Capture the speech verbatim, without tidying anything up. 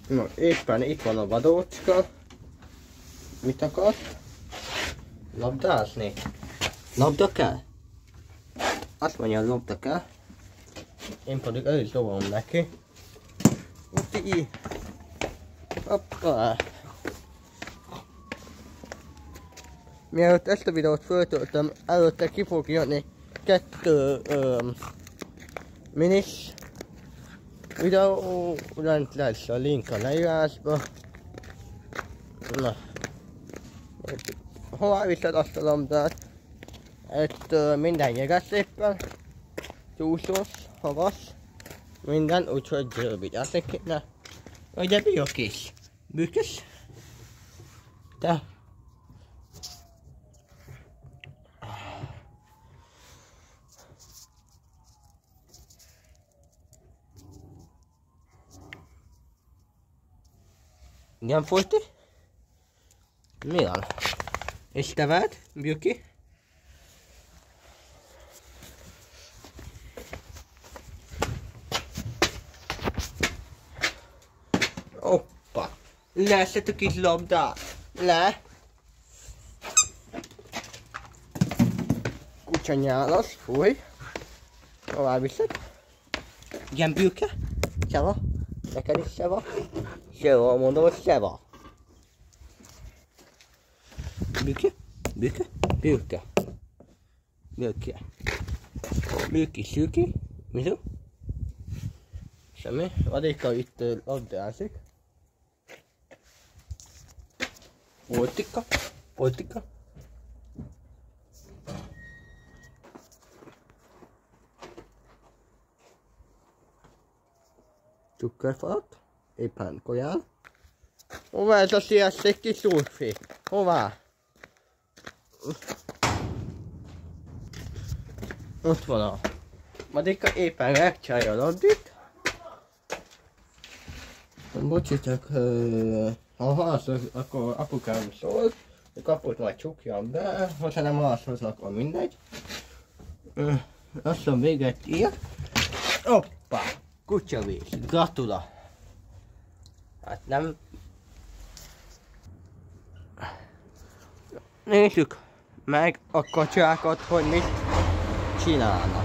Na, éppen itt van a vadócska. Mit akar? Labdázni? Labda kell? Azt mondja, labda kell. Én pedig el is dobom neki. Uti! Hoppá! Mielőtt ezt a videót föltöltöm, előtte ki fog jönni kettő öm, minis videó, lent lesz a link a leírásba. Na. Hová viszed azt a labdát? Ezt minden jeges éppen. Csúszós, havasz, minden, úgyhogy vigyázni kéne. Ugye biok is? Bűkös? Te? Igen, Folti? Mi van? És te vagy, Bjuki? Hoppa! Leszed a kis labdát! Le! Kutya nyálas, fúj! Hová viszed? Igen, Bjuke? Seva? Neked is seva? Seva, mondom, hogy seva. Bjuke? Bjuke? Bjuke? Bjuke? Bjuki, szűki? Mizu? Semmi. Vadéka itt labdázik. Voltika? Voltika? Cukkerfalat? Éppen kajál. Hová ez a sziaszték kis úrfi? Hová? Ott van a Madika, éppen megcsinálja a labdit. Bocsitek, ha halaszol, akkor apukám szól, a kaput majd csukjam be, ha nem halaszhoz, akkor mindegy. Lassan véget ír. Hoppá! Kutyavés, gratula! Hát nem... Nézzük meg a kacsákat, hogy mit csinálnak.